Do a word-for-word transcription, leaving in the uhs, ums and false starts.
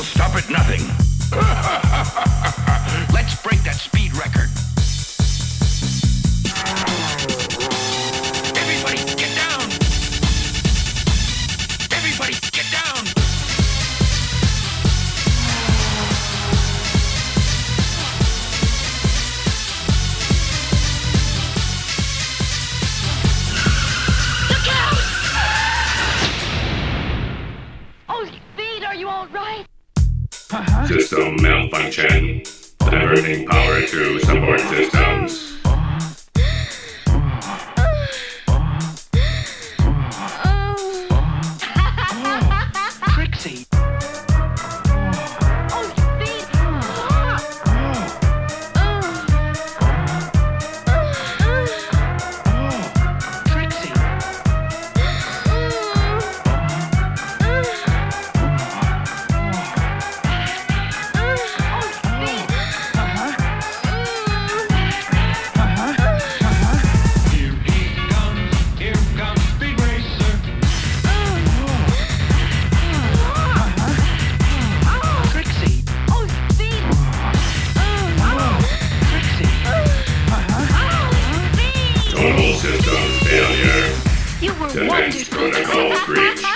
They'll stop at nothing. Let's break that speed record. Everybody, get down! Everybody, get down! Look out! Oh, Speed, are you all right? Uh-huh. System malfunction. Diverting power to support systems. Trixie! Oh, Speed! Trixie! Here he comes, here comes Speed Racer. Trixie! Oh, Speed! Trixie! Speed! Total systems failure. You were Defense wonderful. protocol breach.